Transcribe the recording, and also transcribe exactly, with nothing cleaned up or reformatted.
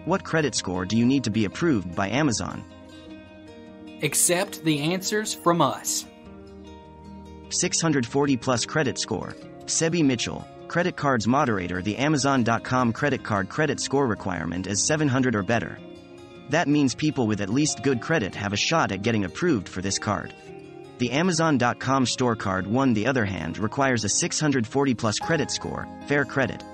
What credit score do you need to be approved by Amazon? Accept the answers from us. six hundred forty plus credit score. Sebi Mitchell, credit cards moderator. The Amazon dot com credit card credit score requirement is seven hundred or better. That means people with at least good credit have a shot at getting approved for this card. The Amazon dot com store card, on the other hand, requires a six hundred forty plus credit score, fair credit.